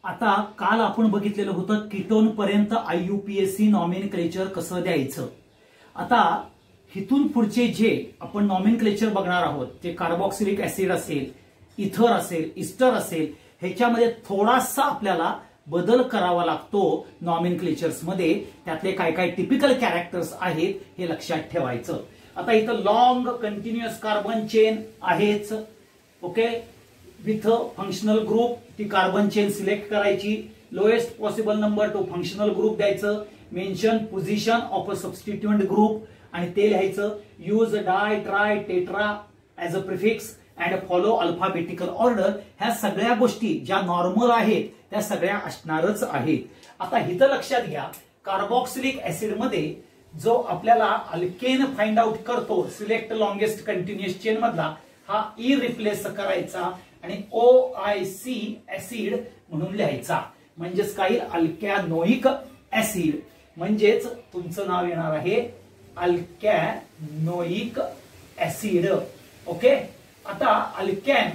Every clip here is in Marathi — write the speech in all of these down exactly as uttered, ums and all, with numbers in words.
आता काल आपण बघितलेलं होतं कीटोन पर्यंत आययुपीएसी नॉमेनक्लेचर कसं द्यायचं। आता इथून पुढचे जे आपण नॉमेनक्लेचर बघणार आहोत ते कार्बोक्सिलिक ऍसिड असेल, इथर असेल, इस्टर असेल, ह्याच्यामध्ये थोडासा आपल्याला बदल करावा लागतो नॉमेनक्लेचर्स मध्ये। त्यातले काय काय टिपिकल कॅरेक्टर्स आहेत हे लक्षात ठेवायचं। आता इथं लॉंग कंटिन्युअस कार्बन चेन आहेच, ओके, विथ फंक्शनल ग्रुप ती कार्बन चेन सिलेक्ट करायची, lowest possible number to functional group द्यायचं, mention position of a substituent group आणि ते लिहायचं, use di tri tetra as a prefix and follow alphabetical order. ह्या सगळ्या गोष्टी ज्या नॉर्मल आहेत त्या सगळ्या असणारच आहेत। आता इथं लक्षात घ्या, कार्बोक्सिलिक ऍसिड मध्ये जो आपल्याला अल्केन फाइंड आउट करतो सिलेक्ट लॉंगेस्ट कंटिन्युअस चेन मधला, हा ई रिप्लेस करायचा आणि ओ आय सी ऍसिड म्हणून लिहायचा, म्हणजेच काही अल्कॅनोइक ऍसिड, म्हणजेच तुमचं नाव येणार आहे अल्कॅनोइक ऍसिड। ओके, आता अल्कॅन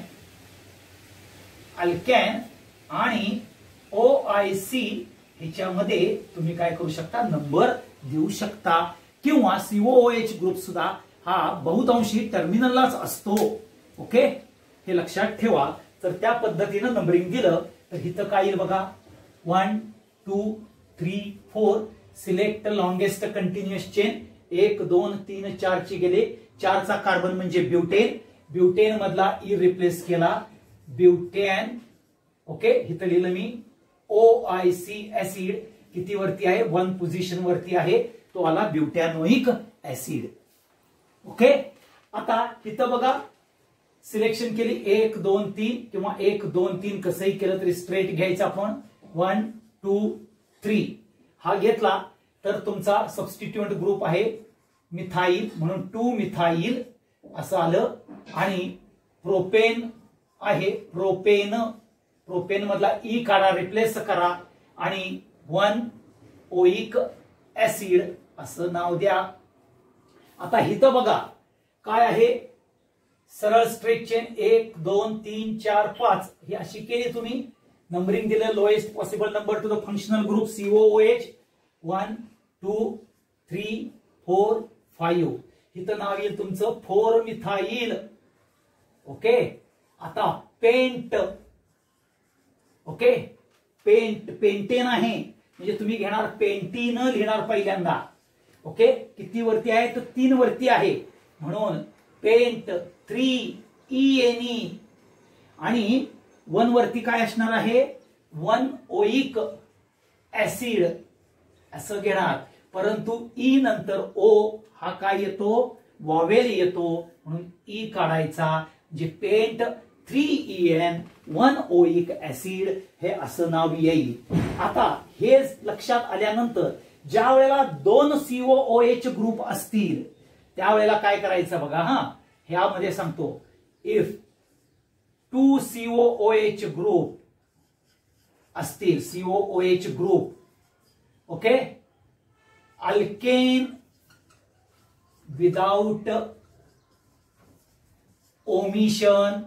अल्कॅन आणि ओ आय सी ह्याच्यामध्ये तुम्ही काय करू शकता, नंबर देऊ शकता, किंवा सीओओएच ग्रुप सुद्धा हा बहुतांशी टर्मिनललाच असतो। ओके, हे लक्षात ठेवा। तर त्या पद्धतीनं नंबरिंग दिलं तर इथं काय येईल बघा, one two three four, select longest continuous chain, एक दोन तीन चार ची गेले, चारचा कार्बन म्हणजे ब्युटेन, ब्युटेन मधला ई रिप्लेस केला ब्युटेन। ओके, इथं लिहिलं मी ओ आय सी ऍसिड किती वरती आहे, वन पोझिशन वरती आहे, तो आला ब्युटॅनोइक ऍसिड। ओके, आता इथं बघा सिलेक्शन केली एक दोन तीन, किंवा एक दोन तीन कसंही केलं तरी स्ट्रेट घ्यायचं आपण, वन टू थ्री हा घेतला तर तुमचा सबस्टिट्यूएंट ग्रुप आहे मिथाईल, म्हणून टू मिथाईल असं आलं, आणि प्रोपेन आहे, प्रोपेन प्रोपेन मधला ई काढा, रिप्लेस करा, आणि वन ओइक ऍसिड असं नाव द्या। आता इथं बघा काय आहे, सरळ स्ट्रेट चेन एक दोन तीन चार पाच ही अशी केली तुम्ही, नंबरिंग दिलं lowest possible number to the functional group C O O H, one two three four five, इथं नाव येईल तुमचं फोर मिथाईल। ओके, आता पेंट, ओके, पेंट पेंटेन आहे, म्हणजे तुम्ही घेणार पेंटीन लिहिणार पहिल्यांदा। ओके, किती वरती आहे तर तीन वरती आहे, म्हणून pent three E N E, आणि वन वरती काय असणार आहे, वन ओइक ऍसिड असं घेणार, परंतु ई नंतर ओ हा काय येतो, वॉवेल येतो, म्हणून ई काढायचा, जे pent three E N one oic acid हे असं नाव येईल। आता हे लक्षात आल्यानंतर ज्या वेळेला दोन सीओओएच ग्रुप असतील त्यावेळेला काय करायचं बघा, हा ह्यामध्ये सांगतो, इफ टू सीओओएच ग्रुप असतील, C O O H group, okay, alkane without omission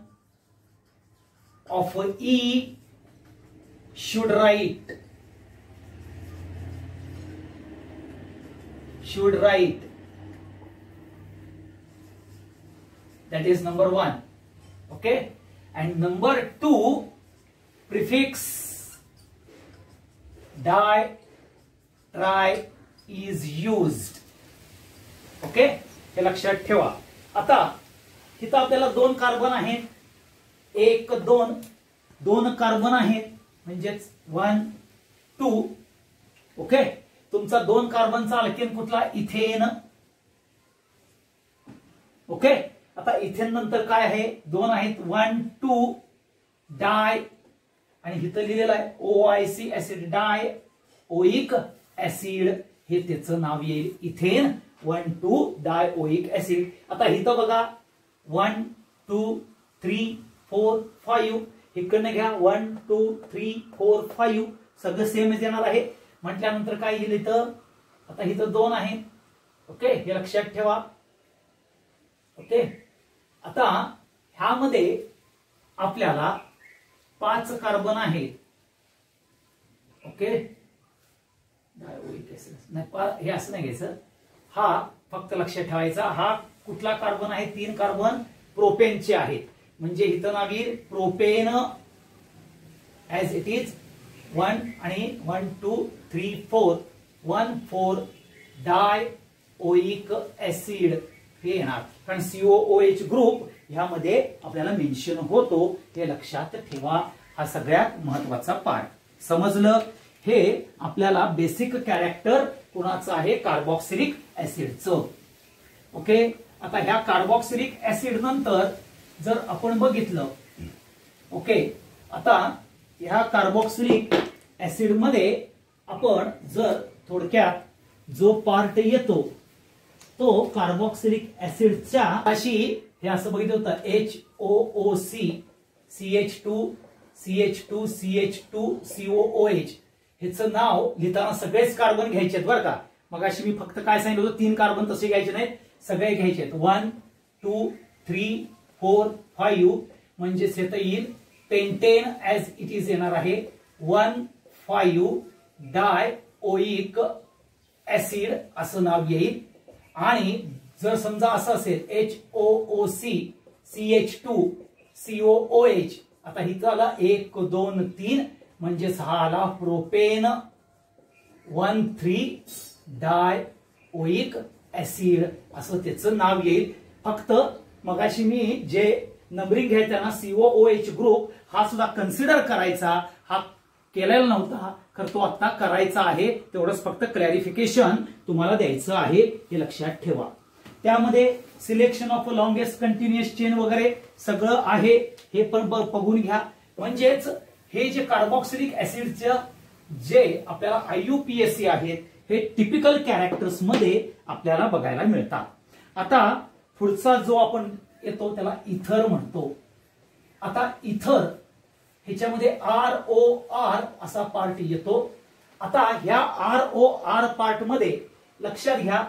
of E should write should write that is number one. Okay, and number two, prefix di tri is used. Okay, हे लक्षात ठेवा। आता इथं आपल्याला दोन कार्बन आहेत, एक दोन दोन कार्बन आहेत, म्हणजेच वन टू। ओके, तुमचा दोन कार्बनचा अल्केन कुठला, इथेन। ओके, आता इथेन नंतर काय आहे, दोन आहेत, वन टू डाय, आणि इथं लिहिलेलं आहे O I C acid, di oic acid, हे त्याचं नाव येईल ethane, one two di oic acid. आता इथं बघा one two three four five, इकडनं घ्या one two three four five, सगळं सेमच येणार आहे, म्हटल्यानंतर काय येईल इथं, आता इथं दोन आहेत। ओके, हे लक्षात ठेवा। ओके, आता ह्यामध्ये आपल्याला पाच कार्बन आहेत, ओके नाही हे असं नाही घ्यायचं. हा फक्त लक्षात ठेवायचा. हा कुठला कार्बन आहे? तीन कार्बन प्रोपेनचे आहेत. म्हणजे इथं नाव येईल propane as it is one आणि one two three four one four di oic acid हे येणार. कारण सीओओएच ग्रुप ह्यामध्ये आपल्याला मेन्शन होतो, हे लक्षात ठेवा. हा सगळ्यात महत्वाचा पार्ट समजलं. हे आपल्याला बेसिक कॅरेक्टर कोणाचं आहे? कार्बोक्सिलिक ऍसिडचं. ओके. आता ह्या कार्बोक्सिलिक ऍसिड नंतर जर आपण बघितलं, ओके, आता ह्या कार्बोक्सिलिक ऍसिड मध्ये आपण जर थोडक्यात जो पार्ट येतो तो कार्बोक्सिलिक ऍसिडच्या अशी हे असं बघितलं होतं H O O C C H two C H two C H two C O O H ह्याचं नाव लिहिताना सगळेच कार्बन घ्यायचे आहेत बरं का. मग अशी मी फक्त काय सांगितलं होतं? तीन कार्बन तसे घ्यायचे नाहीत, सगळे घ्यायचे आहेत. One two three four five म्हणजेच येतं येईल पेंटेन ऍज इट इज येणार आहे one five di oic acid असं नाव येईल. आणि जर समजा असं असेल H O O C C H two C O O H, आता इथं आला एक दोन तीन म्हणजेच हा आला propane one three di oic acid असं त्याचं नाव येईल. फक्त मगाशी मी जे नंबरिंग घ्यायचं ना सीओओएच ग्रुप हा सुद्धा कन्सिडर करायचा, हा केलेला नव्हता खर तो आता करायचा आहे. तेवढंच फक्त क्लॅरिफिकेशन तुम्हाला द्यायचं आहे, हे लक्षात ठेवा. त्यामध्ये selection of longest continuous chain वगैरे सगळं आहे, हे पण बघून घ्या. म्हणजेच हे जे कार्बोक्सिलिक ऍसिडचे जे आपल्याला आययुपीएसी आहेत हे टिपिकल कॅरेक्टर्स मध्ये आपल्याला बघायला मिळतात. आता पुढचा जो आपण येतो त्याला इथर म्हणतो. आता इथर ह्याच्यामध्ये आर ओ आर असा पार्ट येतो. आता ह्या आर ओ आर पार्ट मध्ये लक्षात घ्या,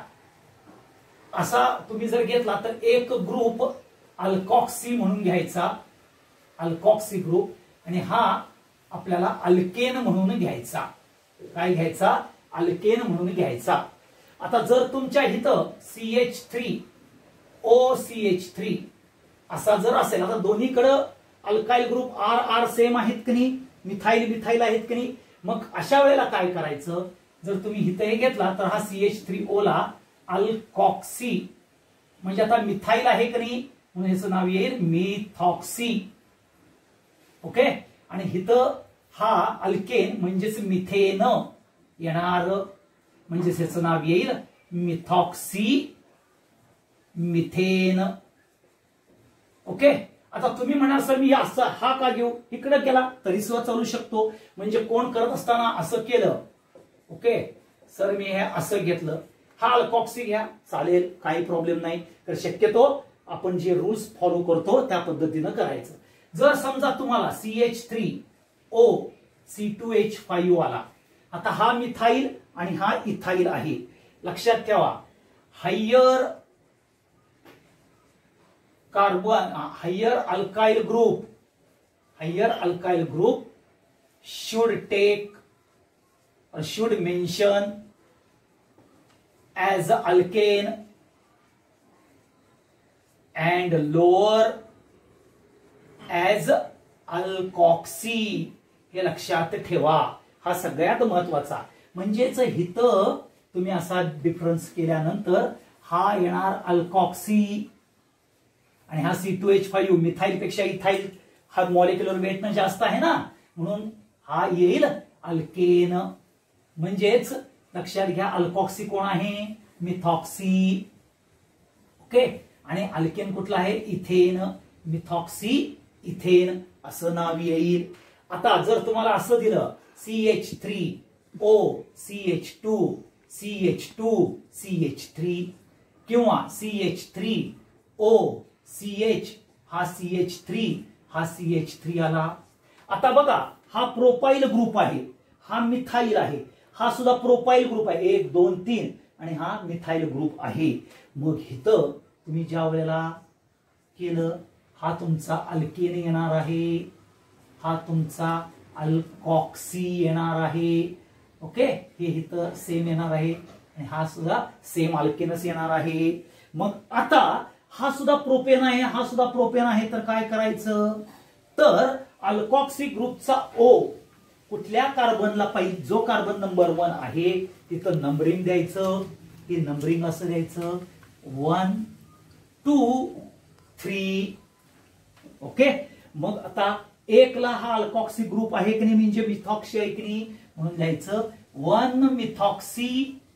असा तुम्ही जर घेतला तर एक ग्रुप अल्कॉक्सी म्हणून घ्यायचा, अल्कॉक्सी ग्रुप, आणि हा आपल्याला अल्केन म्हणून घ्यायचा. काय घ्यायचा? अल्केन म्हणून घ्यायचा. आता जर तुमच्या इथं C H three O C H three असा जर असेल, आता दोन्हीकडे alkyl group R R same आहेत की नाही, मिथाइल मिथाइल आहेत की नाही, मग अशा वेळेला काय करायचं? जर तुम्ही इथं हे घेतला तर हा सी एच थ्री ओ ला अल्कॉक्सी म्हणजे आता मिथाइल आहे की नाही म्हणून ह्याचं नाव येईल मिथॉक्सी. ओके. आणि इथं हा अल्केन म्हणजेच मिथेन येणार, म्हणजेच ह्याचं नाव येईल मिथॉक्सी मिथेन. ओके. आता तुम्ही म्हणाल सर मी असं हा का घेऊ, इकडे केला तरी सुद्धा चालू शकतो. म्हणजे कोण करत असताना असं केलं, ओके सर मी हे असं घेतलं, हा अल्कॉक्सी घ्या चालेल, काही प्रॉब्लेम नाही. तर शक्यतो आपण जे रूल्स फॉलो करतो त्या पद्धतीनं करायचं. जर समजा तुम्हाला C H three O C two H five आला, आता हा मिथाइल आणि हा इथाइल आहे. लक्षात ठेवा higher carbon higher alkyl group higher alkyl group should take or should mention as alkane and lower as alkoxy. हे लक्षात ठेवा, हा सगळ्यात महत्वाचा. म्हणजेच इथं तुम्ही असा डिफरन्स केल्यानंतर हा येणार अल्कॉक्सी आणि हा C two H five methyl पेक्षा इथाइल हा मॉलिक्युलर वेट जास्त आहे ना, म्हणून हा येईल अल्केन. म्हणजेच लक्षात घ्या अल्कॉक्सी कोण आहे? मिथॉक्सी. ओके. आणि अल्केन कुठला आहे? इथेन. मिथॉक्सी इथेन असं नाव येईल. आता जर तुम्हाला असं दिलं C H three O C H two C H two C H three किंवा C H three O C H हा सी एच थ्री हा सी एच थ्री आला. आता बघा हा प्रोपाइल ग्रुप आहे, हा मिथाइल आहे, हा सुद्धा प्रोपाइल ग्रुप आहे, एक दोन तीन, आणि हा मिथाइल ग्रुप आहे. मग इथं तुम्ही ज्या वेळेला केलं हा तुमचा अल्केन येणार आहे, हा तुमचा अल्कॉक्सी येणार आहे. ओके, हे इथं सेम येणार आहे आणि हा सुद्धा सेम अल्केनच येणार आहे. मग आता हा सुद्धा प्रोपेन आहे, हा सुद्धा प्रोपेन आहे, तर काय करायचं, तर अल्कॉक्सी ग्रुपचा ओ कुठल्या कार्बनला पाहिजे, जो कार्बन नंबर वन आहे तिथं नंबरिंग द्यायचं. हे नंबरिंग असं द्यायचं वन टू थ्री. ओके, मग आता एकला हा अल्कॉक्सी ग्रुप आहे की नाही, म्हणजे मिथॉक्सी आहे की नाही, म्हणून द्यायचं वन मिथॉक्सी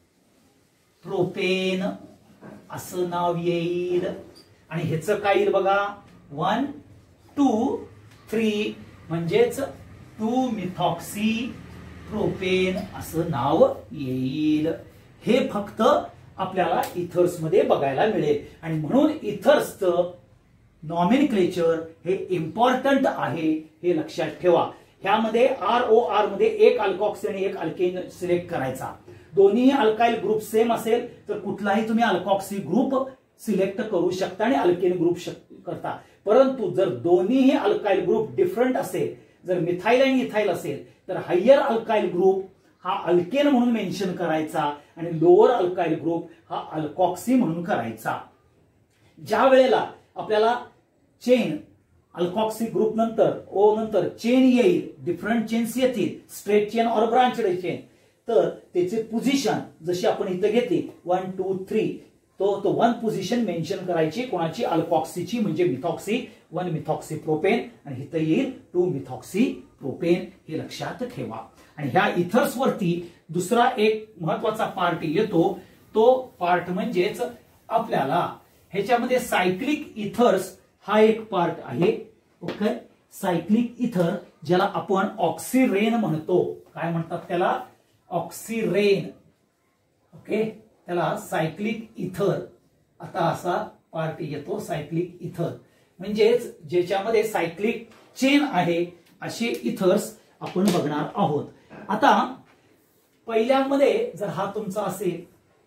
प्रोपेन असं नाव येईल. आणि ह्याचं काय येईल बघा, वन टू थ्री म्हणजेच टू मिथॉक्सी प्रोपेन असं नाव येईल. हे फक्त आपल्याला इथर्स मध्ये बघायला मिळेल आणि म्हणून इथर्सचं नॉमेनक्लेचर हे इम्पॉर्टंट आहे, हे लक्षात ठेवा. ह्यामध्ये आर ओ आर मध्ये एक अल्कॉक्सी आणि एक अल्केन सिलेक्ट करायचा. दोन्ही अल्काइल ग्रुप सेम असेल तर कुठलाही तुम्ही अल्कॉक्सी ग्रुप सिलेक्ट करू शकता आणि अल्केन ग्रुप करता. परंतु जर दोन्ही अल्काइल ग्रुप डिफरंट असेल, जर मिथाइल आणि इथाइल असेल तर हायर अल्काइल ग्रुप हा अल्केन म्हणून मेन्शन करायचा आणि लोअर अल्काइल ग्रुप हा अल्कॉक्सी म्हणून करायचा. ज्या वेळेला आपल्याला चेन अल्कॉक्सी ग्रुप नंतर ओ नंतर चेन येईल, डिफरंट चेन्स येतील, स्ट्रेट चेन और ब्रांचड चेन, तर त्याचे पोझिशन जशी आपण इथं घेतली वन टू थ्री, तो तो वन पोझिशन मेन्शन करायची कोणाची, अल्कॉक्सीची, म्हणजे मिथॉक्सी, वन मिथॉक्सी प्रोपेन आणि इथं येईल टू मिथॉक्सी प्रोपेन. हे लक्षात ठेवा. आणि ह्या इथर्स वरती दुसरा एक महत्वाचा पार्ट येतो, तो पार्ट म्हणजेच आपल्याला ह्याच्यामध्ये सायक्लिक इथर्स हा एक पार्ट आहे. ओके, सायक्लिक इथर ज्याला आपण ऑक्सिरेन म्हणतो. काय म्हणतात त्याला, ऑक्सिरेन. ओके, त्याला सायक्लिक इथर आता असा पार्ट येतो, सायक्लिक इथर म्हणजेच ज्याच्यामध्ये सायक्लिक चेन आहे असे इथर्स आपण बघणार आहोत. आता पहिल्यामध्ये जर हा तुमचा असेल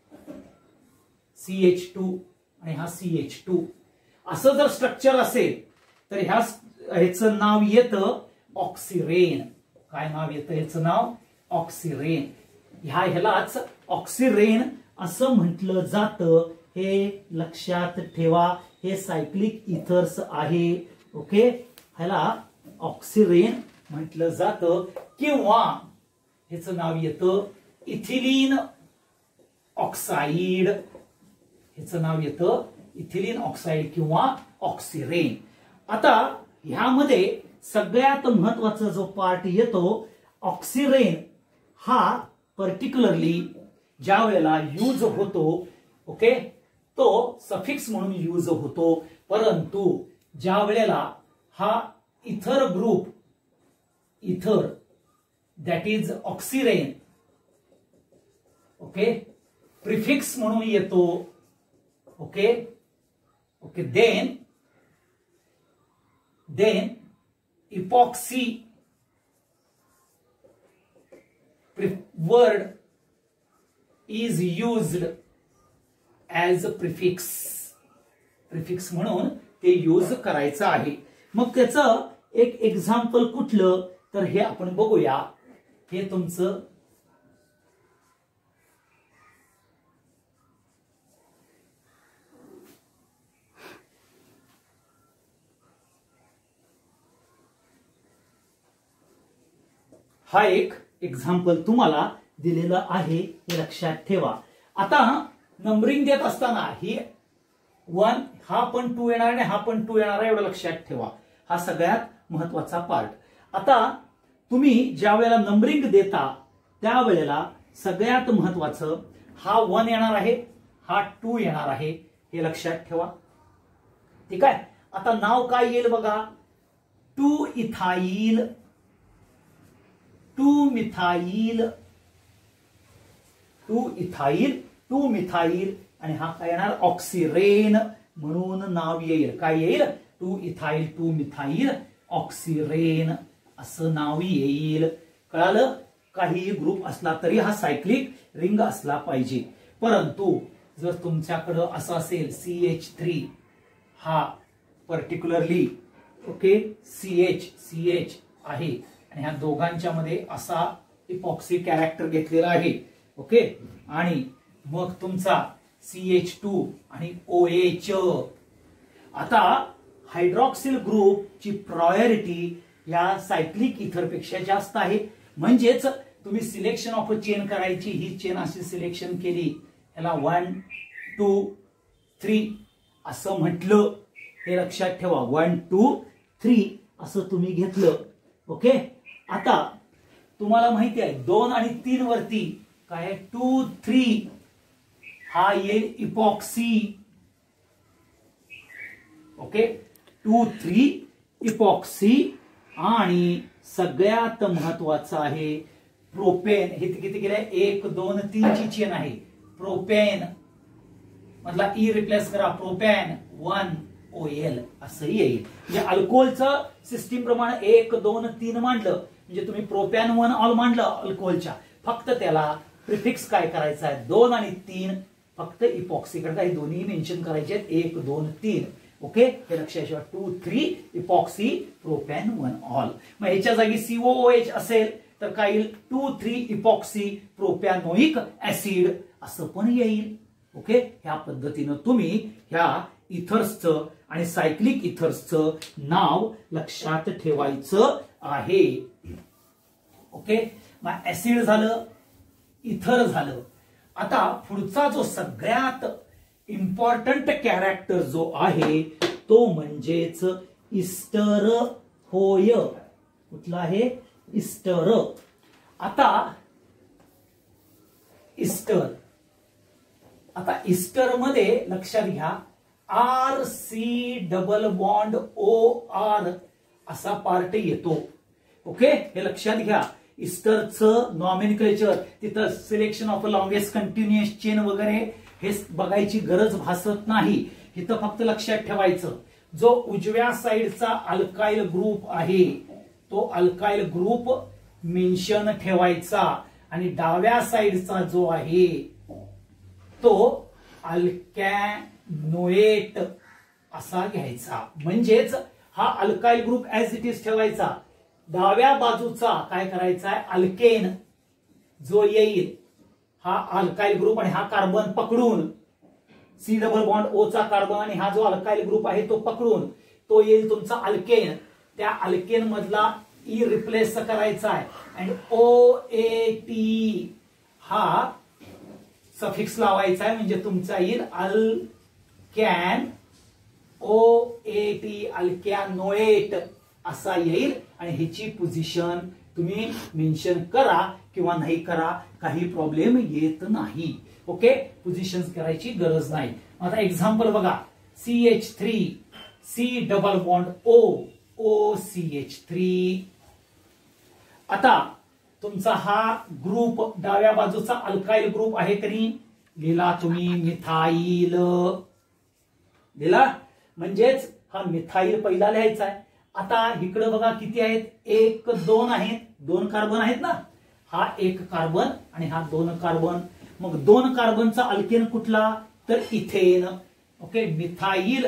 सी एच टू आणि हा सी एच टू असं जर स्ट्रक्चर असेल तर ह्या ह्याचं नाव येतं ऑक्सिरेन. काय नाव येतं ह्याचं नाव, ऑक्सिरेन. ह्या ह्यालाच ऑक्सिरेन असं म्हटलं जातं, हे लक्षात ठेवा. हे सायक्लिक इथर्स आहे. ओके, ह्याला ऑक्सिरेन म्हटलं जातं किंवा ह्याचं नाव येतं इथिलीन ऑक्साइड. ह्याचं नाव येतं इथिलीन ऑक्साइड किंवा ऑक्सिरेन. आता ह्यामध्ये सगळ्यात महत्वाचा जो पार्ट येतो ऑक्सिरेन, हा पर्टिक्युलरली ज्या वेळेला यूज होतो, ओके, तो सफिक्स म्हणून यूज होतो. परंतु ज्या वेळेला हा ether group, ether that is oxirane, okay, prefix म्हणून येतो. Okay okay then then epoxy word is used as a prefix. Prefix म्हणून ते यूज करायचं आहे. मग त्याचं एक एक्झाम्पल कुठलं तर हे आपण बघूया. हे तुमचं हा एक एक्झाम्पल तुम्हाला दिलेलं आहे, हे लक्षात ठेवा. आता नंबरिंग देत असताना ही वन, हा पण टू येणार आणि हा पण टू येणार, एवढं लक्षात ठेवा. हा सगळ्यात महत्वाचा पार्ट. आता तुम्ही ज्या वेळेला नंबरिंग देता त्यावेळेला सगळ्यात महत्वाचं हा वन येणार आहे, हा टू येणार आहे, हे लक्षात ठेवा. ठीक आहे. आता नाव काय येईल बघा, two ethyl, two methyl, two ethyl, two methyl आणि हा काय येणार ऑक्सिरेन म्हणून नाव येईल. काय येईल, two ethyl two methyl oxirane असं नाव येईल. कळालं. काही ग्रुप असला तरी हा सायक्लिक रिंग असला पाहिजे. परंतु जर तुमच्याकडे असं असेल सी एच थ्री, हा particularly okay C H C H आहे आणि ह्या दोघांच्या मध्ये असा इपॉक्सी कॅरेक्टर घेतलेला आहे. ओके, आणि मग तुमचा सी एच टू आणि ओ एच. आता हायड्रॉक्सिल ग्रुपची प्रायोरिटी या सायक्लिक इथर पेक्षा जास्त आहे. म्हणजेच तुम्ही सिलेक्शन ऑफ अ चेन करायची, ही चेन अशी सिलेक्शन केली, याला वन टू थ्री असं म्हटलं, हे लक्षात ठेवा. वन टू थ्री असं तुम्ही घेतलं. ओके, आता तुम्हाला माहिती आहे दोन आणि तीन वरती काय टू थ्री हा येईल epoxy. Okay, two three epoxy. आणि सगळ्यात महत्वाचं आहे प्रोपेन. हे किती केलंय, एक दोन तीन ची चेन आहे. प्रोपेन मधला ई रिप्लेस करा, प्रोपेन वन ओ एल असं येईल. म्हणजे अल्कोहोलचं सिस्टीम प्रमाणे एक दोन तीन मांडलं म्हणजे तुम्ही प्रोपॅन वन ऑल मांडलं अल्कोहोलच्या, फक्त त्याला प्रिफिक्स काय करायचा आहे, दोन आणि तीन फक्त इपॉक्सी करता, हे दोन्ही मेन्शन करायचे आहेत, एक दोन तीन. ओके, हे लक्षात ठेवा. Two three epoxy propan one ol. मग ह्याच्या जागी सीओओएच असेल तर काय येईल, two three epoxy propanoic acid असं पण येईल. ओके, ह्या पद्धतीनं तुम्ही ह्या इथर्सचं आणि सायक्लिक इथर्सचं नाव लक्षात ठेवायचं आहे. ओके, मग ऍसिड झालं, इथर झालं. आता पुढचा जो सगळ्यात इम्पॉर्टंट कॅरेक्टर जो आहे तो म्हणजेच इस्टर होय. कुठला आहे, इस्टर. आता इस्टर, आता इस्टर मध्ये लक्षात घ्या R C double bond O R असा पार्ट येतो. ओके, हे लक्षात घ्या. इस्टरचं नॉमेनक्लेचर तिथं selection of a longest continuous chain वगैरे हे बघायची गरज भासत नाही. इथं फक्त लक्षात ठेवायचं जो उजव्या साईडचा अल्काइल ग्रुप आहे तो अल्काइल ग्रुप मेन्शन ठेवायचा आणि डाव्या साईडचा जो आहे तो अल्कॅनोएट असा घ्यायचा. म्हणजेच हा alkyl group as it is ठेवायचा. डाव्या बाजूचा काय करायचा आहे, अल्केन जो येईल हा अल्काइल ग्रुप आणि हा कार्बन पकडून, सी डबल बॉन्ड ओ चा कार्बन आणि हा जो अल्काइल ग्रुप आहे तो पकडून तो येईल तुमचा अल्केन. त्या अल्केन मधला ई रिप्लेस करायचा आहे आणि ओ ए टी हा सफिक्स लावायचा आहे म्हणजे तुमचा येईल अल्कॅन ओ ए टी अल्कॅनोएट असा येईल. आणि ह्याची पोझिशन तुम्ही मेन्शन करा किंवा नाही करा, काही प्रॉब्लेम येत नाही. ओके, पोझिशन करायची गरज नाही. आता एक्झाम्पल बघा, C H three C double bond O O C H three. आता तुमचा हा ग्रुप डाव्या बाजूचा अल्काइल ग्रुप आहे तरी लिहिला तुम्ही मिथाईल लिहिला, म्हणजेच हा मिथाईल पहिला लिहायचा आहे. आता इकडे बघा किती आहेत, एक दोन आहेत, दोन कार्बन आहेत ना, हा एक कार्बन आणि हा दोन कार्बन. मग दोन कार्बनचा अल्केन कुठला तर ethane. Okay, methyl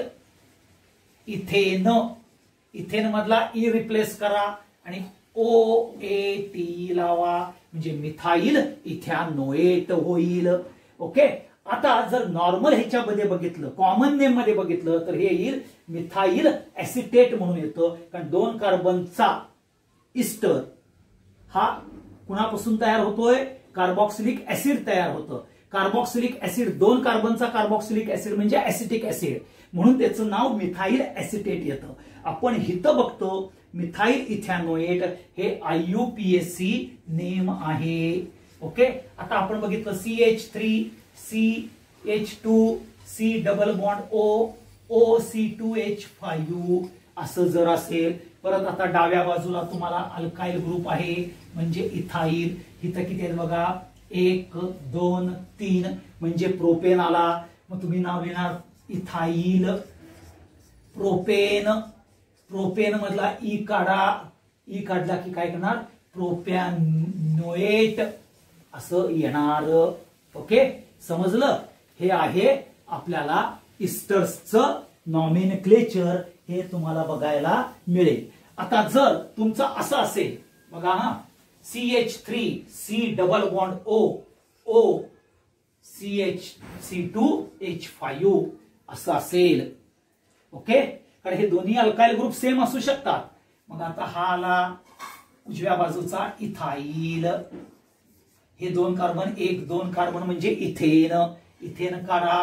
ethane. Ethane मधला ई रिप्लेस करा आणि ओ ए टी लावा म्हणजे मिथाईल इथॅनोएट होईल. ओके, आता जर नॉर्मल ह्याच्यामध्ये बघितलं, कॉमन नेम मध्ये बघितलं तर हे येईल मिथाईल ऍसिटेट म्हणून येतं. कारण दोन कार्बनचा इस्टर हा कुणापासून तयार होतोय, कार्बॉक्सिलिक ऍसिड तयार होतं. कार्बॉक्सिलिक ऍसिड, दोन कार्बनचा कार्बॉक्सिलिक ऍसिड म्हणजे ऍसिटिक ऍसिड, म्हणून त्याचं नाव मिथाईल ऍसिटेट येतं. आपण हिथं बघतो मिथाईल इथॅनोएट हे आययुपीएसी नेम आहे. ओके, आता आपण बघितलं C H three C H two C double bond O O C two H five असं जर असेल. परत आता डाव्या बाजूला तुम्हाला अल्काइल ग्रुप आहे म्हणजे इथाईल. इथं किती आहेत बघा, एक दोन तीन म्हणजे प्रोपेन आला. मग तुम्ही नाव लिहिणार इथाईल प्रोपेन. प्रोपेन मधला ई काढा, ई काढला की काय करणार, प्रोपॅनोएट असं येणार. ओके, समजलं. हे आहे आपल्याला इस्टर्सचं नॉमेनक्लेचर, हे तुम्हाला बघायला मिळेल. आता जर तुमचं असं असेल बघा हा, C H three C double bond O O C H C two H five असं असेल. ओके, कारण हे दोन्ही अल्काइल ग्रुप सेम असू शकतात. मग आता हा आला उजव्या बाजूचा इथाईल. हे दोन कार्बन, एक दोन कार्बन म्हणजे इथेन. इथेन काढा,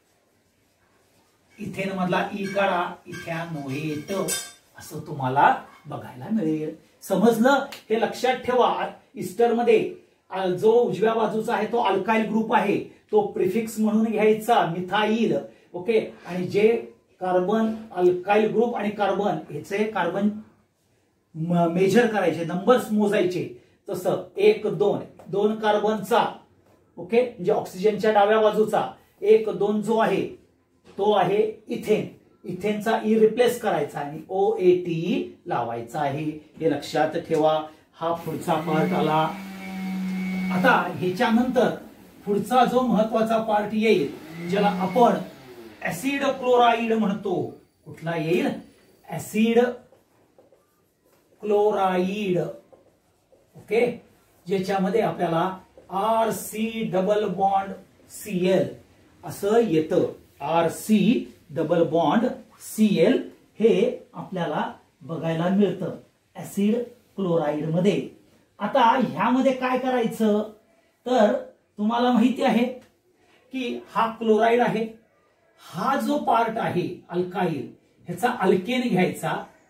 इथेन मधला ई काढा, इथॅनोएट असं तुम्हाला बघायला मिळेल. समजलं? हे लक्षात ठेवा. इस्टर मध्ये जो उजव्या बाजूचा आहे तो अल्काइल ग्रुप आहे, तो प्रिफिक्स म्हणून घ्यायचा मिथाईल. ओके, आणि जे कार्बन अल्काइल ग्रुप आणि कार्बन ह्याचे कार्बन मेजर करायचे, नंबर्स मोजायचे. तसं एक दोन दोन कार्बनचा, ओके, म्हणजे ऑक्सिजनच्या डाव्या बाजूचा एक दोन जो आहे तो आहे इथेन. इथेनचा ई रिप्लेस करायचा आणि ओ ए टी लावायचा आहे. हे लक्षात ठेवा. हा पुढचा पार्ट आला. आता ह्याच्यानंतर पुढचा जो महत्वाचा पार्ट येईल ज्याला आपण ऍसिड क्लोराईड म्हणतो. कुठला येईल? Acid chloride. ओके, ज्याच्यामध्ये आपल्याला R C double bond C L असं येतं. R C double bond C L हे आपल्याला बघायला मिळतं ऍसिड क्लोराईड मध्ये. आता ह्यामध्ये काय करायचं तर तुम्हाला माहिती आहे की हा क्लोराईड आहे. हा जो पार्ट आहे अल्काईल ह्याचा अल्केन घ्यायचा.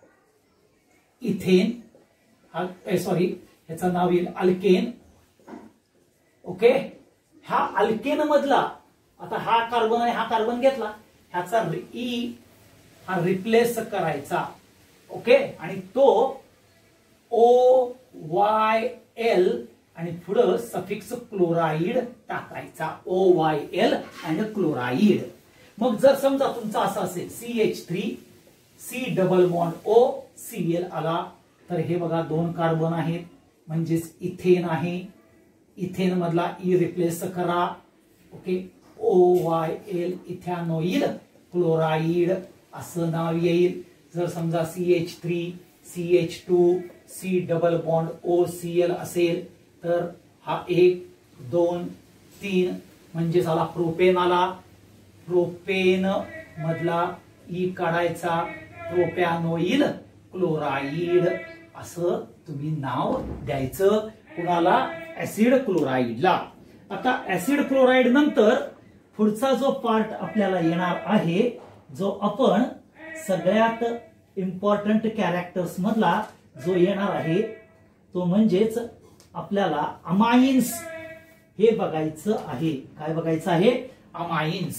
इथेन हा सॉरी ह्याचं नाव येईल अल्केन. ओके, हा अल्केन मधला आता हा कार्बन आहे, हा कार्बन घेतला, ह्याचा ई हा रिप्लेस करायचा. ओके, आणि तो ओ वाय एल आणि पुढं सफिक्स क्लोराईड टाकायचा. ओ वाय एल आणि क्लोराईड. मग जर समजा तुमचा असा असेल C H three C double bond O C L आला तर हे बघा दोन कार्बन आहेत म्हणजेच इथेन आहे. इथेन मधला ई रिप्लेस करा. Okay, O Y L ethanoyl chloride असं नाव येईल. जर समजा C H three C H two C double bond O C L असेल तर हा एक दोन तीन म्हणजे झाला प्रोपेन आला. प्रोपेन मधला ई काढायचा, प्रोपॅनोइल क्लोराईड असं तुम्ही नाव द्यायचं. कुणाला? ऍसिड क्लोराईडला. आता ऍसिड क्लोराईड नंतर पुढचा जो पार्ट आपल्याला येणार आहे जो आपण सगळ्यात इम्पॉर्टंट कॅरेक्टर्स मधला जो येणार आहे तो म्हणजेच आपल्याला अमाइन्स हे बघायचं आहे. काय बघायचं आहे? अमाइन्स.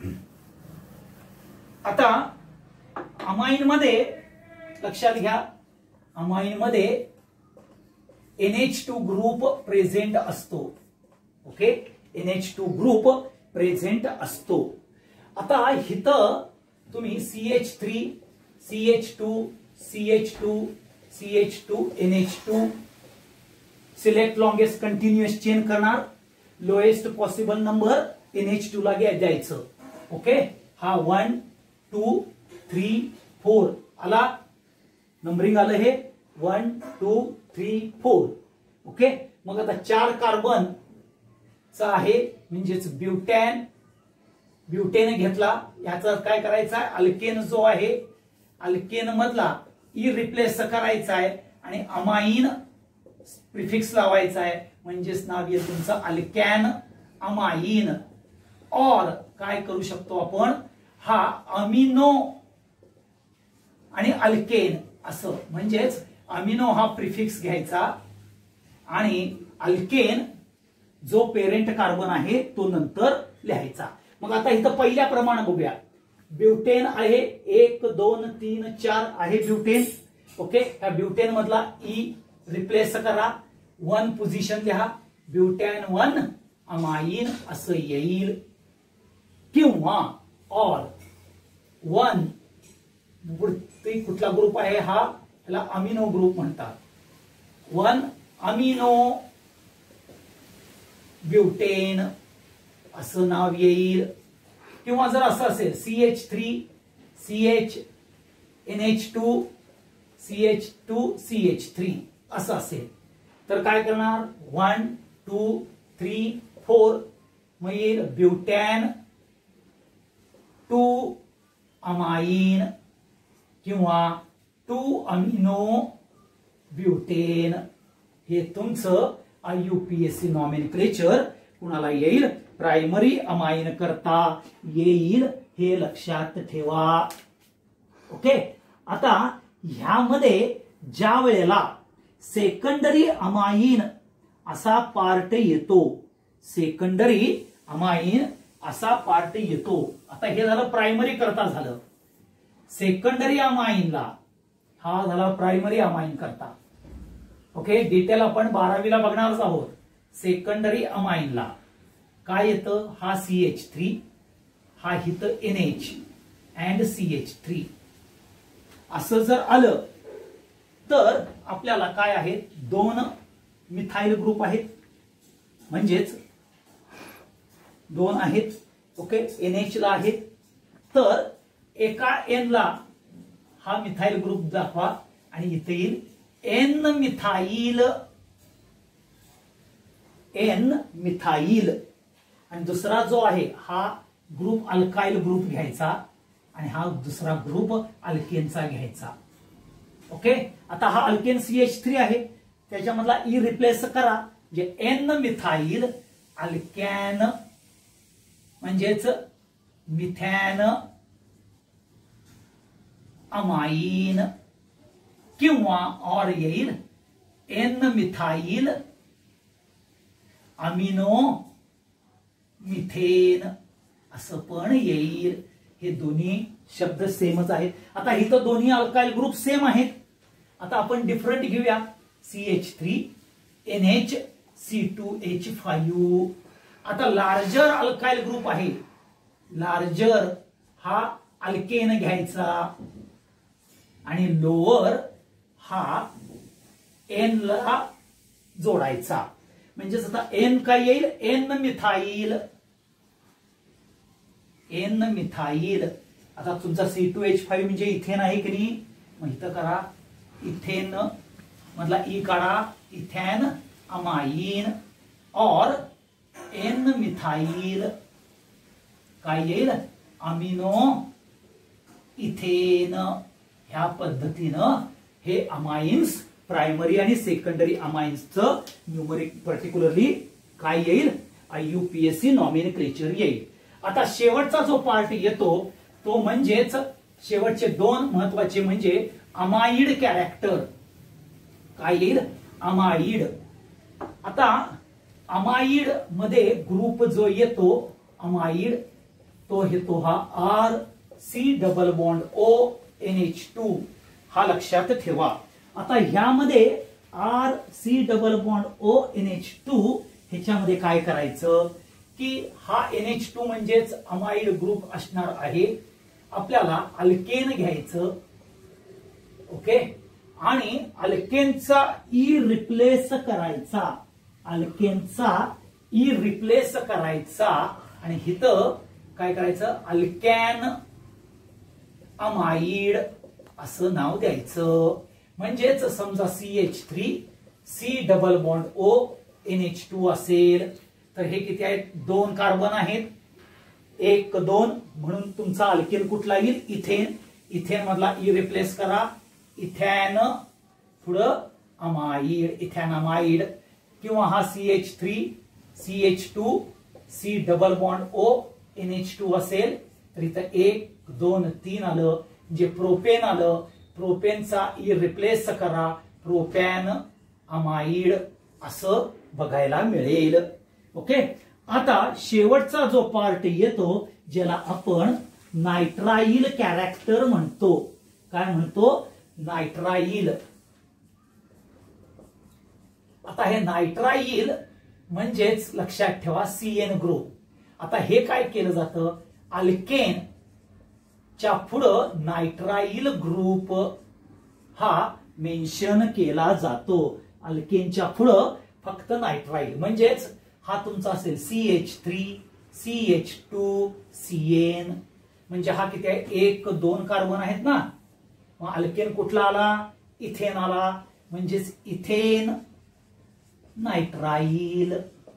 आता अमाइन मध्ये लक्षात घ्या, अमाइन मध्ये N H two group present असतो. Okay, N H two group present असतो. आता इथं तुम्ही C H three C H two C H two C H two N H two select longest continuous chain करणार. Lowest possible number N H two ला द्यायचं. ओके, हा वन टू थ्री फोर आला, नंबरिंग आलं हे one two three four. Okay, मग आता चार कार्बन चा आहे म्हणजेच ब्युटॅन. ब्युटेन घेतला, याचा काय करायचा आहे? अल्केन जो आहे अल्केन मधला ई रिप्लेस करायचा आहे आणि अमाइन प्रिफिक्स लावायचा आहे म्हणजेच नाव येईल तुमचं अल्कॅन अमाइन. और काय करू शकतो आपण? हा अमिनो आणि अल्केन असं म्हणजेच अमिनो हा प्रिफिक्स घ्यायचा आणि अल्केन जो पेरेंट कार्बन आहे तो नंतर लिहायचा. मग आता इथं पहिल्या प्रमाणे बघूया. ब्युटेन आहे एक दोन तीन चार आहे ब्युटेन. ओके, ह्या ब्युटेन मधला ई रिप्लेस करा, वन पोझिशन लिहा, ब्युटॅन वन अमाइन असं येईल. किंवा ऑर वन कुठला ग्रुप आहे हा? त्याला अमिनो ग्रुप म्हणतात. वन अमिनो ब्युटेन असं नाव येईल. किंवा जर असं असेल C H three C H N H two C H two C H three असं असेल तर काय करणार, वन टू थ्री फोर मग येईल ब्युटॅन टू अमाइन किंवा टू अमिनो ब्युटेन. हे तुमचं आययुपीएससी नॉमेनक्लेचर कुणाला येईल, प्रायमरी अमाइन करता येईल, हे लक्षात ठेवा. ओके. आता ह्यामध्ये ज्या वेळेला सेकंडरी अमाइन असा पार्ट येतो, सेकंडरी अमाइन असा पार्ट येतो. आता हे झालं प्रायमरी करता झालं. सेकंडरी अमाइनला हा झाला प्रायमरी अमाइन करता. ओके. डिटेल आपण बारावीला बघणारच आहोत. सेकंडरी अमाइनला काय येतं, हा सी एच थ्री, हा इथं N H and C H three असं जर आलं तर आपल्याला काय आहे, दोन मिथाइल ग्रुप आहेत, म्हणजेच दोन आहेत. ओके. एन एच ला आहेत तर एका एन ला हा मिथाइल ग्रुप दाखवा आणि इथे येईल एन मिथाइल, एन मिथाइल, आणि दुसरा जो आहे हा ग्रुप अल्काइल ग्रुप घ्यायचा आणि हा दुसरा ग्रुप अल्केनचा घ्यायचा. ओके. आता हा अल्केन सी एच थ्री आहे, त्याच्यामधला ई रिप्लेस करा, जे एन मिथाइल अल्कॅन म्हणजेच मिथॅन अमाइन किंवा और येईल एन मिथाइल अमिनो मिथेन असं पण येईल. हे दोन्ही शब्द सेमच आहेत. आता इथं दोन्ही अल्काइल ग्रुप सेम आहेत. आता आपण डिफरंट घेऊया, C H three N H C two H five. आता लार्जर अल्काइल ग्रुप आहे, लार्जर हा अल्केन घ्यायचा आणि लोअर हा एन ला जोडायचा. म्हणजेच आता एन काय येईल, एन मिथाइल, एन मिथाइल. आता तुमचा सी टू एच फाईव्ह म्हणजे इथेन आहे की नाही, मग इथं करा इथेन मधला ई काढा, इथेन अमाइन और एन मिथाइल काय येईल, अमिनो इथेन. ह्या पद्धतीनं हे अमाइन्स प्रायमरी आणि सेकंडरी अमाइन्सचं न्यूमरिक पर्टिक्युलरली काय येईल, आययुपीएससी नॉमेनक्लेचर येईल. आता शेवटचा जो पार्ट येतो तो म्हणजेच शेवटचे दोन महत्वाचे म्हणजे अमाइड कॅरेक्टर. काय येईल, अमाइड. आता अमाइड मध्ये ग्रुप जो येतो अमाइड तो येतो हा R C double bond O N H two, हा लक्षात ठेवा. आता ह्यामध्ये R C double bond O N H two ह्याच्यामध्ये काय करायचं की हा एन एच टू म्हणजेच अमाइड ग्रुप असणार आहे. आपल्याला अल्केन घ्यायचं. ओके. आणि अल्केनचा ई रिप्लेस करायचा, अल्केनचा ई रिप्लेस करायचा आणि इथं काय करायचं, अल्कॅन अमाइड असं नाव द्यायचं. म्हणजेच समजा C H three C double bond O N H two असेल तर हे किती आहेत, दोन कार्बन आहेत, एक दोन, म्हणून तुमचा अल्केन कुठला येईल, इथेन. इथेन मधला ई रिप्लेस करा, इथॅन पुढं अमाइड, इथॅन अमाइड. किंवा हा C H three C H two C double bond O N H two असेल तर इथं एक दोन तीन आलं, जे प्रोपेन आलं, प्रोपेनचा ई रिप्लेस करा, प्रोपॅन अमाइड असं बघायला मिळेल. ओके. आता शेवटचा जो पार्ट येतो ज्याला आपण नायट्राइल कॅरेक्टर म्हणतो. काय म्हणतो, नायट्राइल. आता हे नायट्राइल म्हणजेच लक्षात ठेवा सी एन ग्रुप. आता हे काय केलं जातं, अल्केन च्या पुढं नायट्राइल ग्रुप हा मेन्शन केला जातो. अल्केनच्या पुढं फक्त नायट्राइल म्हणजेच हा तुमचा असेल C H three C H two C N. म्हणजे हा किती आहे, एक दोन कार्बन आहेत ना. मग अल्केन कुठला आला, इथेन आला. म्हणजेच इथेन नायट्राईल.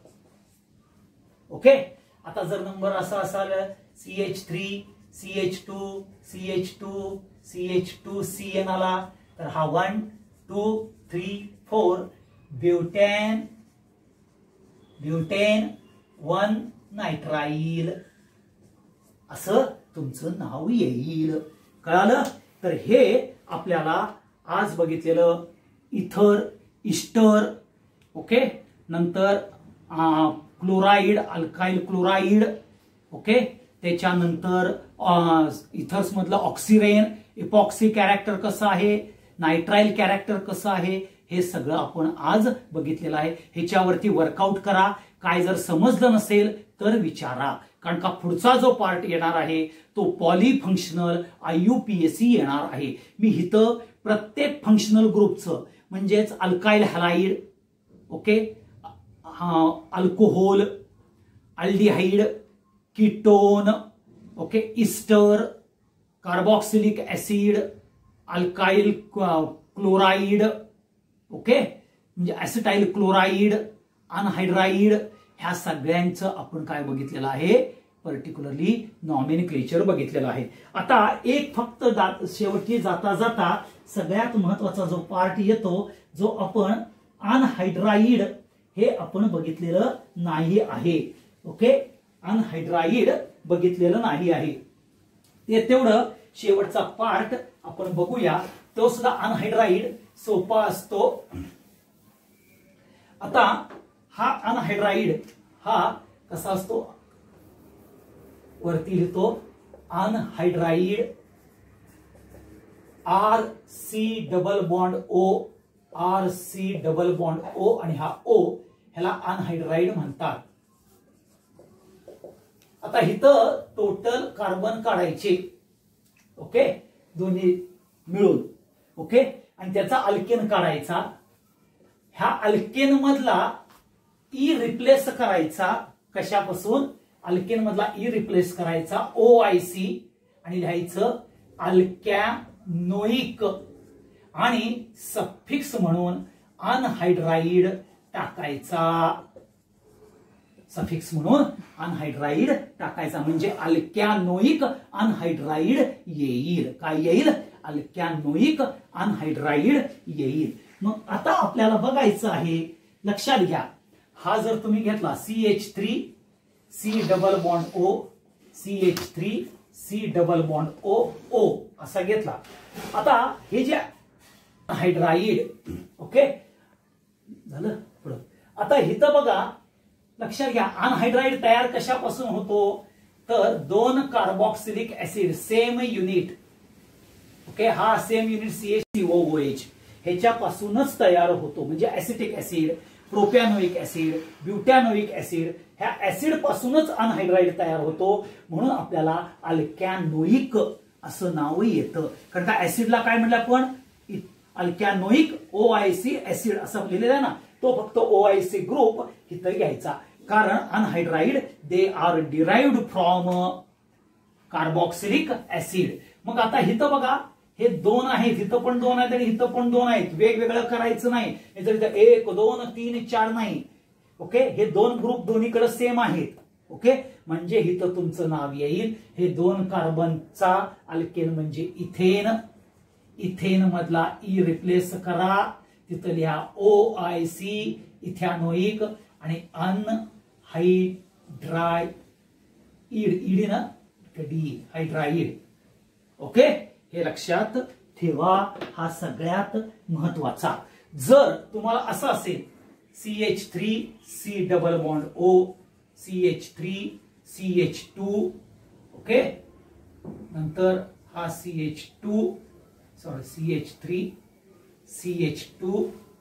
ओके. आता जर नंबर असा असाल C H three C H two C H two C H two C N आला तर हा one two three four butane butane one nitrile असं तुमचं नाव येईल. कळालं. तर हे आपल्याला आज बघितलेलं इथर इस्टर. ओके. नंतर क्लोराईड अल्काइल क्लोराईड. ओके. त्याच्यानंतर इथर्स मधलं ऑक्सिरेन इपॉक्सी कॅरेक्टर कसं आहे, नायट्राईल कॅरेक्टर कसं आहे, हे सगळं आपण आज बघितलेलं आहे. ह्याच्यावरती वर्कआउट करा. काय जर समजलं नसेल तर विचारा, कारण का पुढचा जो पार्ट येणार आहे तो पॉलीफंक्शनल आययुपीएसी येणार आहे. मी इथं प्रत्येक फंक्शनल ग्रुपचं म्हणजेच alkyl halide, okay, alcohol, aldehyde, ketone, okay, ester, carboxylic acid, alkyl chloride, okay, म्हणजे ऍसिटाइल क्लोराईड, अनहायड्राईड, ह्या सगळ्यांचं आपण काय बघितलेलं आहे, पर्टिक्युलरली नॉमेनक्लेचर बघितलेलं आहे. आता एक फक्त शेवटी जाता जाता सगळ्यात महत्वाचा जो पार्ट येतो जो आपण अनहायड्राईड हे आपण बघितलेलं नाही आहे. ओके. अनहायड्राईड बघितलेलं नाही आहे. ते तेवढं शेवटचा पार्ट आपण बघूया. तो सुद्धा अनहायड्राईड सोपा असतो. आता हा अनहायड्राईड हा कसा असतो, वरती लिहितो anhydride R C double bond O, R C double bond O आणि हा ओ ह्याला अनहायड्राईड म्हणतात. आता इथं टोटल कार्बन काढायचे, ओके, दोन्ही मिळून, ओके, आणि त्याचा अल्केन काढायचा. ह्या अल्केन मधला ई रिप्लेस करायचा. कशापासून? अल्केन मधला ई रिप्लेस करायचा ओ आय सी आणि लिहायचं अल्कॅनोइक आणि सफिक्स म्हणून अनहायड्राईड टाकायचा. सफिक्स म्हणून अनहायड्राईड टाकायचा म्हणजे अल्कॅनोइक अनहायड्राईड येईल. काय येईल? अल्कॅनोइक अनहायड्राईड येईल. मग आता आपल्याला बघायचं आहे, लक्षात घ्या, हा जर तुम्ही घेतला C H three C double bond O, C H three C double bond O O असा घेतला. आता हे जे हायड्राईड, ओके, झालं पुढं. आता इथं बघा, लक्षात घ्या, अनहायड्राईड तयार कशापासून होतो तर दोन carboxylic acid same unit, okay, हा same unit C H C O O H ह्याच्यापासूनच तयार होतो. म्हणजे acetic acid, propanoic acid, butanoic acid, ह्या ऍसिड पासूनच अनहायड्राईड तयार होतो. म्हणून आपल्याला अल्कॅनोइक असं नाव येतं. कारण त्या ऍसिडला काय म्हणलं आपण? Alkanoic O I C acid असं लिहिलेलं आहे ना, तो फक्त ओ आय सी ग्रुप इथं घ्यायचा. कारण anhydride they are derived from carboxylic acid. मग आता इथं बघा, हे दोन आहेत, इथं पण दोन आहेत आणि इथं पण दोन आहेत. वेगवेगळं करायचं नाही. इथं एक दोन तीन चार नाही, ओके, हे दोन ग्रुप दोन्हीकडे सेम आहेत. ओके, म्हणजे इथं तुमचं नाव येईल. हे दोन कार्बनचा अल्केन म्हणजे इथेन. इथेन मधला ई रिप्लेस करा, तिथं लिहा ओ आय सी इथॅनोइक आणि अनहायड्राईड, ईड ना डी हायड्राईड. ओके, हे लक्षात ठेवा. हा सगळ्यात महत्वाचा. जर तुम्हाला असं असेल C H three C double bond O, C H three C H two, okay, नंतर हा C H two, sorry C H three C H two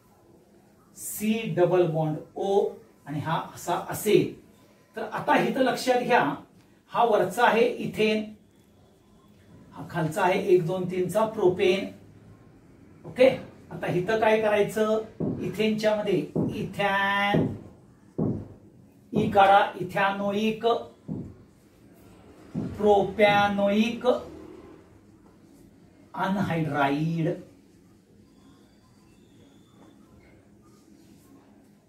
C double bond O आणि हा असा असेल तर आता इथं लक्षात घ्या, हा वरचा आहे इथेन, हा खालचा आहे एक दोन तीनचा प्रोपेन. ओके, आता इथं काय करायचं, इथेनच्या मध्ये इथॅन, ई काढा, इथॅनोइक, प्रोपॅनोइक, अनहायड्राईड.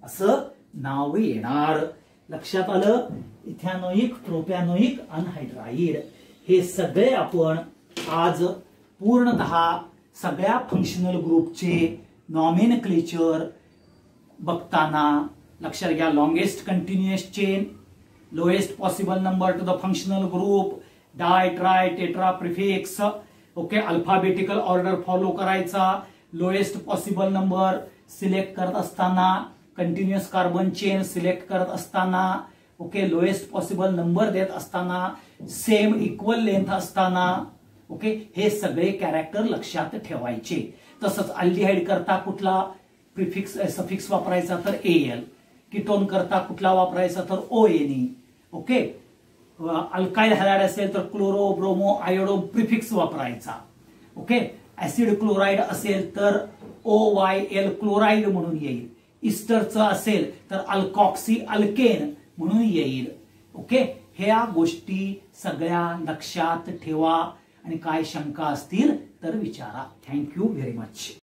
असं नाव येणार. लक्षात आलं. इथॅनोइक, प्रोपॅनोइक, अनहायड्राइड हे सगळे आपण आज पूर्णतः सगळ्या फंक्शनल ग्रुपचे नॉमेनक्लेचर बघताना लक्षात घ्या. Longest continuous chain, lowest possible number to the functional group, di tri tetra prefix, okay, alphabetical order follow करायचा, लोएस्ट पॉसिबल नंबर सिलेक्ट करत असताना, कंटिन्युअस कार्बन चेन सिलेक्ट करत असताना, ओके, लोएस्ट पॉसिबल नंबर देत असताना, सेम इक्वल लेंथ असताना, ओके, हे सगळे कॅरेक्टर लक्षात ठेवायचे. तसंच अल्डिहाइड करता कुठला प्रिफिक्स सफिक्स वापरायचा तर एल, कीटोन करता कुठला वापरायचा तर O N E, okay, alkyl halide असेल तर क्लोरो ब्रोमो आयोडो प्रिफिक्स वापरायचा, ओके, ऍसिड क्लोराइड असेल तर ओ वाय एल क्लोराइड म्हणून येईल. इस्टरचं असेल तर अल्कॉक्सी अल्केन म्हणून येईल. ओके, ह्या गोष्टी सगळ्या लक्षात ठेवा आणि काय शंका असतील तर विचारा. Thank you very much.